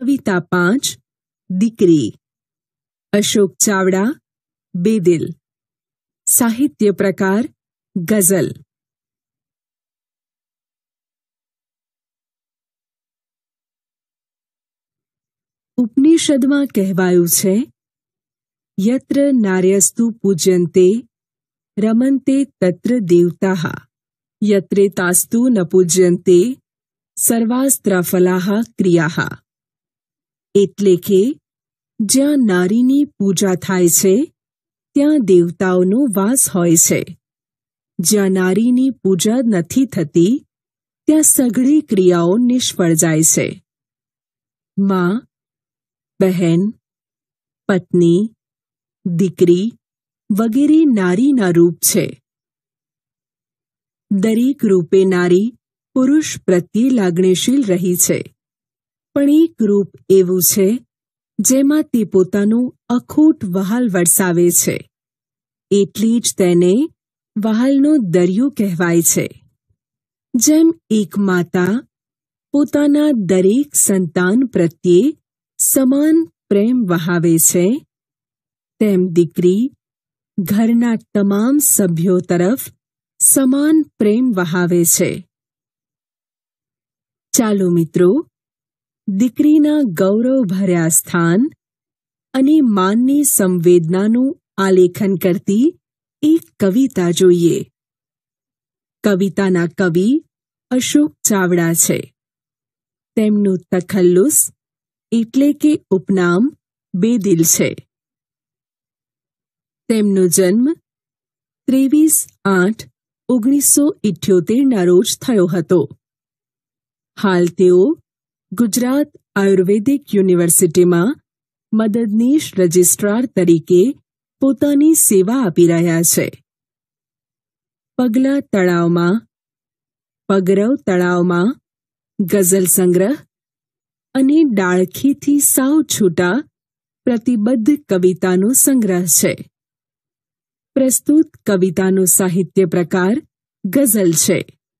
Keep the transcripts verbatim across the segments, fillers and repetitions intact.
कविता पांच दीकरी अशोक चावड़ा बेदिल साहित्य प्रकार गजल। ઉપનિષદમાં કહેવાયું છે યત્ર નાર્યસ્તુ પૂજ્યન્તે રમન્તે તત્ર દેવતાઃ યત્રેતાસ્તુ ન પૂજ્યન્તે સર્વાસ્ત્રાફલાઃ ક્રિયાઃ। એટલે કે જ્યાં નારીની પૂજા થાય છે ત્યાં દેવતાઓનો વાસ હોય છે, જ્યાં નારીની પૂજા નથી થતી ત્યાં સઘળી ક્રિયાઓ નિષ્ફળ જાય છે। માં, બહેન, પત્ની, દીકરી વગેરે નારીના રૂપ છે। દરેક રૂપે નારી પુરુષ પ્રત્યે લાગણીશીલ રહી છે, પણ એક રૂપ એવું છે જેમાં તે પોતાનું અખૂટ વહાલ વરસાવે છે, એટલી જ તેને વહાલનો દરિયો કહેવાય છે। જેમ એક માતા પોતાના દરેક સંતાન પ્રત્યે સમાન પ્રેમ વહાવે છે, તેમ દીકરી ઘરના તમામ સભ્યો તરફ સમાન પ્રેમ વહાવે છે। ચાલો મિત્રો, દીકરીના ગૌરવભર્યા સ્થાન અને માનની સંવેદનાનું આલેખન કરતી એક કવિતા જોઈએ। કવિતાના કવિ અશોક ચાવડા છે। તેમનું તખલ્લુસ એટલે કે ઉપનામ બેદિલ છે। તેમનો જન્મ ત્રેવીસ આઠ ઓગણીસો ઇઠ્યોતેરના રોજ થયો હતો। હાલ તેઓ ગુજરાત આયુર્વેદિક યુનિવર્સિટીમાં મદદનીશ રજિસ્ટ્રાર તરીકે પોતાની સેવા આપી રહ્યા છે। પગલા તળાવમાં, પગરવ તળાવમાં ગઝલ સંગ્રહ અને ડાળખીથી સાવ છૂટા પ્રતિબદ્ધ કવિતાનો સંગ્રહ છે। પ્રસ્તુત કવિતાનો સાહિત્ય પ્રકાર ગઝલ છે।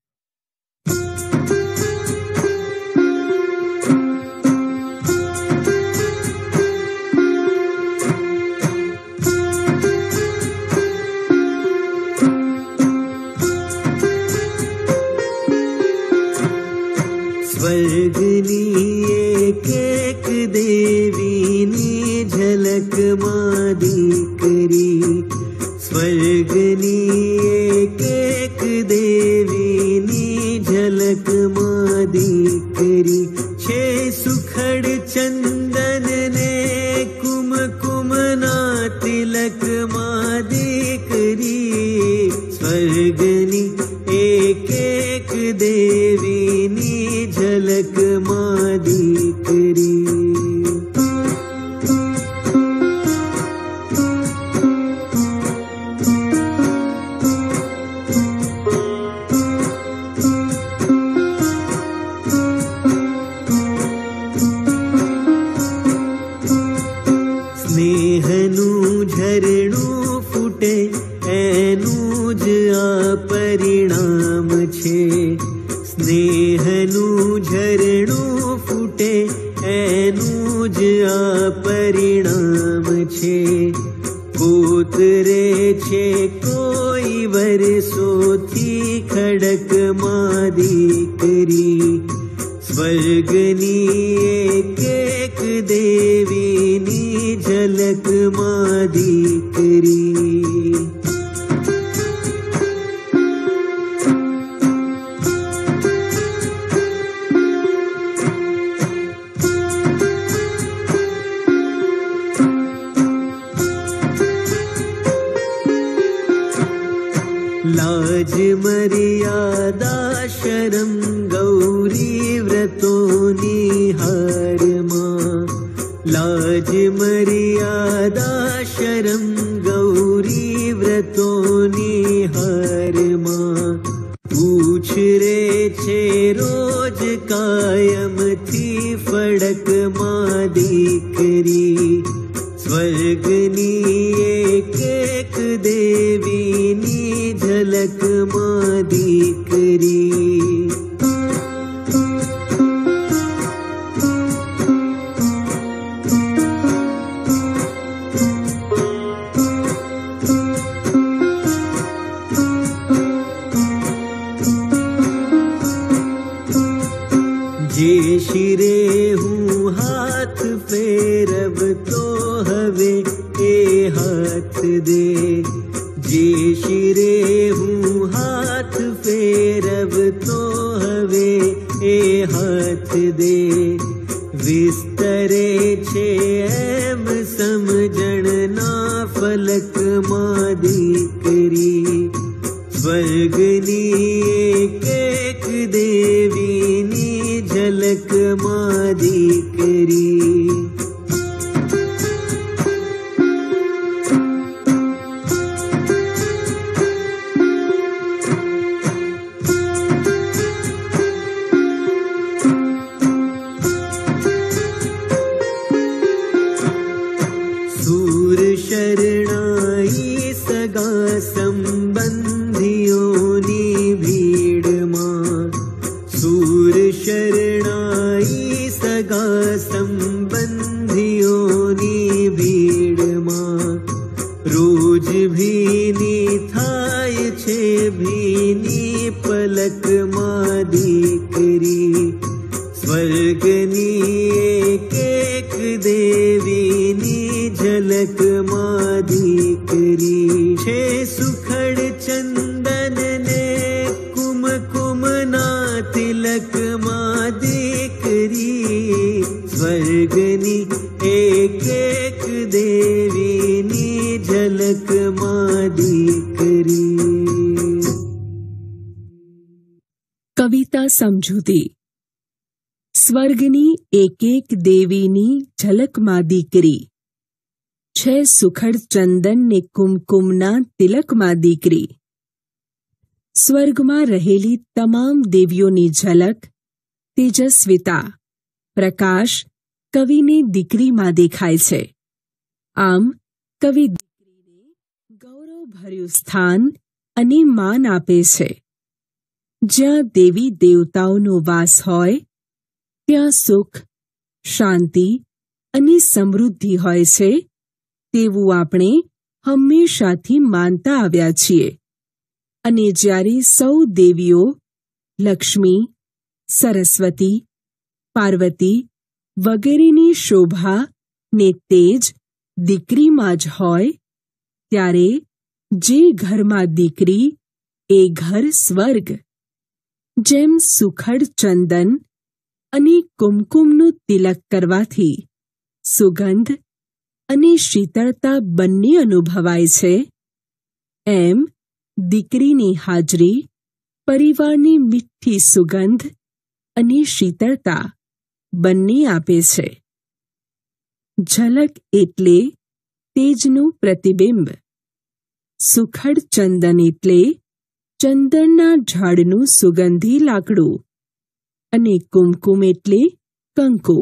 સ્વર્ગની એક એક દેવીની ઝલકમાં દીકરી, સ્વર્ગની એક એક દેવીની ઝલકમાં દીકરી છે। સુખડ ચંદન ને કુમકુમના તિલકમાં દીકરી, સ્વર્ગની એક એક દેવીની ઝલકમાં દીકરી। સ્નેહનું ઝરણું ફૂટે એનું જ આ પરિણામ છે। સ્નેહનું ઝરણું ફૂટે એનું જ આ પરિણામ છે। કોતરે છે કોઈ વર્ષોથી ખડકમાં દીકરી, સ્વર્ગની એક એક દેવીની ઝલકમાં દીકરી। लाज मर्यादा शरम गौरी व्रतोनी हारमा, लाज मर्यादा शरम गौरी व्रतोनी हारमा। पूछ रे छे रोज कायमથી ફડકમાં દીકરી, સ્વર્ગની એક એક દેવીની ઝલકમાં દીકરી। दे। जे शिरे हूँ हाथ फेरव तो हवे ए हाथ दे। विस्तरे छे एम समझण ना फलक मां दीकरी। स्वर्गनी एक एक देवीनी झलक मां दीकरी। सूर शरणाई सगा संबंधियोनी भीड़ मां। सूर शरणाई सगा संबंधियोनी भीड़ मां। रोज भीनी थाय छे भीनी पलक मां दीकरी। स्वर्गनी एक एक देवीनी झलक मां दीकरी। छे सुखड़ चंदन ने कुमकुम ना तिलक मां दीकरी। स्वर्गनी एक एक देवीनी झलक मां दीकरी। कविता समझूती। स्वर्गनी एक एक देवीनी झलक मां दीकरी। छे सुखड़ चंदन ने कुमकुमना तिलक मां दीकरी। स्वर्गમાં રહેલી તમામ દેવીઓની ઝલક, તેજસ્વીતા, પ્રકાશ કવિની દીકરીમાં દેખાય છે। આમ કવિ દીકરીને ગૌરવભર્યું સ્થાન અને માન આપે છે। જ્યાં દેવી દેવતાઓનો વાસ હોય ત્યાં સુખ, શાંતિ અને સમૃદ્ધિ હોય છે તેવું આપણે હંમેશાથી માનતા આવ્યા છીએ। અને જ્યારે સૌ દેવીઓ લક્ષ્મી, સરસ્વતી, પાર્વતી વગેરેની શોભા ને તેજ દીકરીમાં જ હોય ત્યારે જે ઘરમાં દીકરી એ ઘર સ્વર્ગ। જેમ સુખડ ચંદન અને કુમકુમનું તિલક કરવાથી સુગંધ અને શીતળતા બંને અનુભવાય છે, એમ દીકરીની હાજરી પરિવારની મીઠી સુગંધ અને શીતળતા બંને આપે છે। ઝલક એટલે તેજનું પ્રતિબિંબ। સુખડ ચંદન એટલે ચંદનના ઝાડનું સુગંધી લાકડું અને કુમકુમ એટલે કંકુ।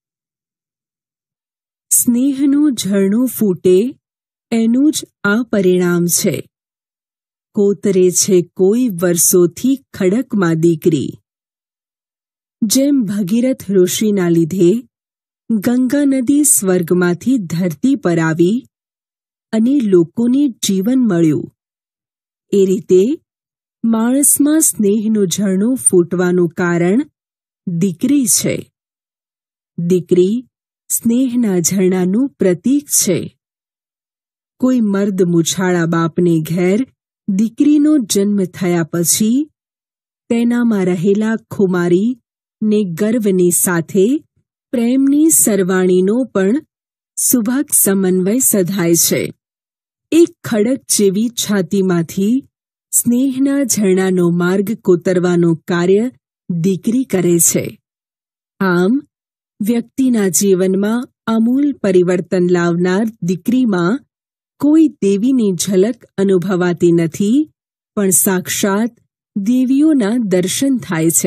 સ્નેહનું ઝરણું ફૂટે એનું જ આ પરિણામ છે। કોતરે છે કોઈ વર્ષોથી ખડકમાં દીકરી। જેમ ભગીરથ ઋષિના લીધે ગંગા નદી સ્વર્ગમાંથી ધરતી પર આવી અને લોકોને જીવન મળ્યું, એ રીતે માણસમાં સ્નેહનું ઝરણું ફૂટવાનું કારણ દીકરી છે। દીકરી સ્નેહના ઝરણાનું પ્રતીક છે। કોઈ મર્દ મુછાળા બાપને ઘેર દીકરીનો જન્મ થયા પછી તેનામાં રહેલા ખુમારી ને ગર્વની સાથે પ્રેમની સરવાણીનો પણ સુભગ સમન્વય સધાય છે। એક ખડક જેવી છાતીમાંથી સ્નેહના ઝરણાનો માર્ગ કોતરવાનું કાર્ય દીકરી કરે છે। આમ વ્યક્તિના જીવનમાં આમૂલ પરિવર્તન લાવનાર દીકરીમાં કોઈ દેવીની ઝલક અનુભવાતી નથી, પણ સાક્ષાત દેવીઓના દર્શન થાય છે।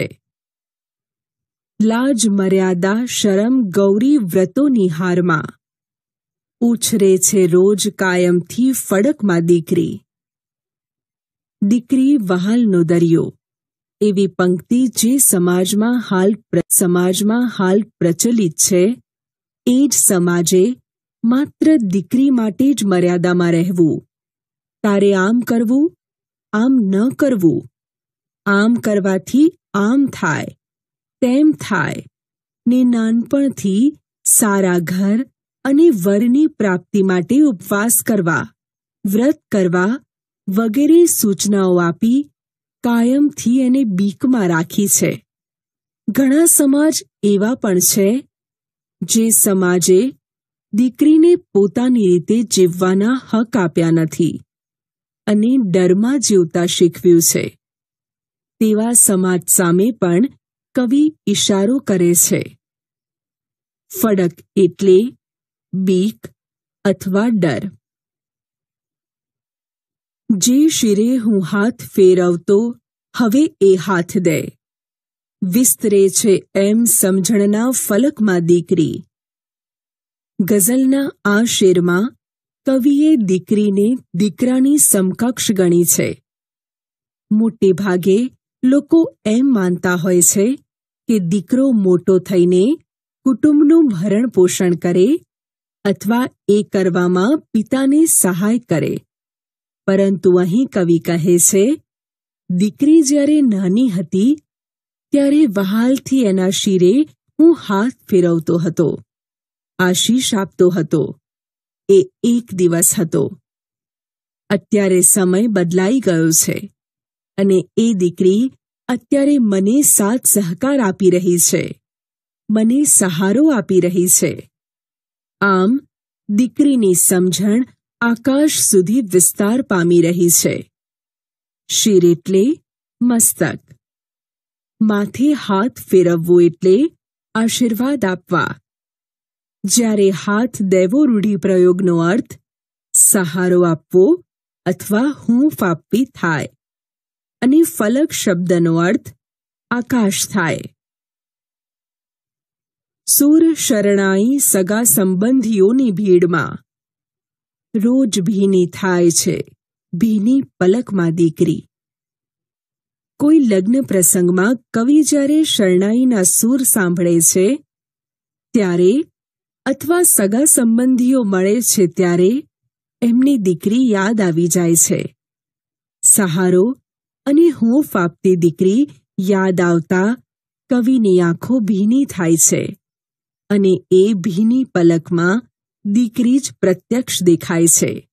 લાજ મર્યાદા શરમ ગૌરી વ્રતોની હારમાં ઉછરે છે રોજ કાયમથી ફડકમાં દીકરી। દીકરી વહાલનો દરિયો એવી પંક્તિ જે સમાજમાં હાલ સમાજમાં હાલ પ્રચલિત છે, એ જ સમાજે માત્ર દીકરી માટે જ મર્યાદામાં રહેવું। તારે આમ કરવું, આમ ન કરવું, આમ કરવાથી આમ થાય, તેમ થાય ને નાનપણથી સારા ઘર અને વરની પ્રાપ્તિ માટે ઉપવાસ કરવા, વ્રત કરવા વગેરે સૂચનાઓ આપી કાયમથી એને બીકમાં રાખી છે. ઘણા સમાજ એવા પણ છે જે સમાજે દીકરીને પોતાની રીતે જીવવાના હક આપ્યા નથી અને ડરમાં જીવતા શીખવ્યું છે. તેવા સમાજ સામે પણ કવિ ઇશારો કરે છે. ફડક એટલે બીક અથવા ડર. જે શિરે હું હાથ ફેરવતો હવે એ હાથ દે, વિસ્તરે છે એમ સમજણના ફલકમાં દીકરી. ગઝલના આ શેરમાં કવિએ દીકરીને દીકરાની સમકક્ષ ગણી છે. મોટે ભાગે લોકો એમ માનતા હોય છે કે દીકરો મોટો થઈને કુટુંબનું ભરણ પોષણ કરે અથવા એ કરવામાં પિતાને સહાય કરે. પરંતુ અહીં કવિ કહે છે, દીકરી જ્યારે નાની હતી ત્યારે વહાલથી એના શિરે હું હાથ ફેરવતો હતો, આશીષ આપતો હતો. એ એક દિવસ હતો. અત્યારે સમય બદલાઈ ગયો છે અને એ દીકરી અત્યારે મને સાથ સહકાર આપી રહી છે, મને સહારો આપી રહી છે. આમ દીકરીની સમજણ આકાશ સુધી વિસ્તાર પામી રહી છે. શિર એટલે મસ્તક. માથે હાથ ફેરવવો એટલે આશીર્વાદ આપવા. જ્યારે હાથ દેવો રૂઢિપ્રયોગનો અર્થ સહારો આપવો અથવા હૂંફ આપવી થાય અને ફલક શબ્દનો અર્થ આકાશ થાય. સુર શરણાઈ સગા સંબંધીઓની ભીડમાં રોજ ભીની થાય છે ભીની પલકમાં દીકરી. કોઈ લગ્ન પ્રસંગમાં કવિ જ્યારે શરણાઈના સૂર સાંભળે છે ત્યારે અથવા સગા સંબંધીઓ મળે છે ત્યારે એમની દીકરી યાદ આવી જાય છે. સહારો અને હૂંફ આપતી દીકરી યાદ આવતા કવિની આંખો ભીની થાય છે અને એ ભીની પલકમાં દીકરી જ પ્રત્યક્ષ દેખાય છે.